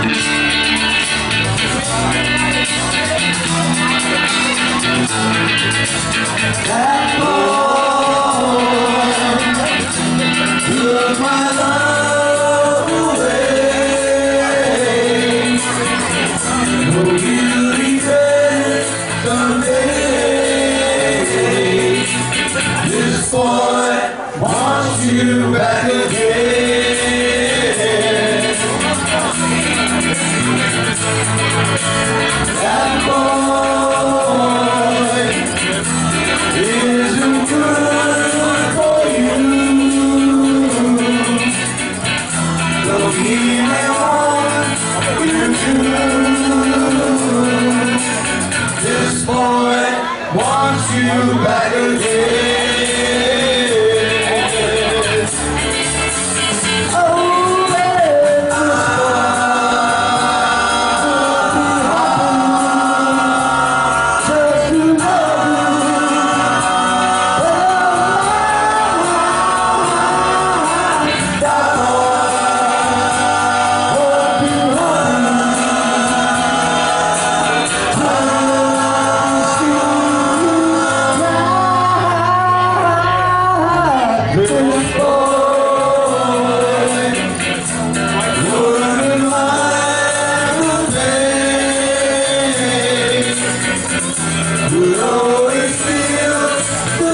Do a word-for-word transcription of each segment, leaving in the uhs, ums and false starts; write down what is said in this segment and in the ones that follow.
That boy took my love away. No beauty regret someday. This boy wants you back again. That boy isn't good for you. Though he may want you to. This boy wants you back again. Would always feel the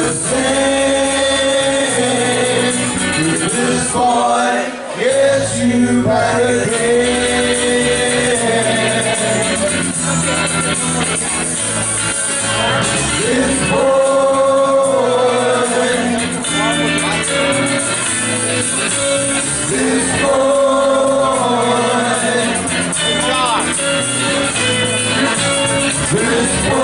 same if this boy gets you back again. This boy, this boy, this boy.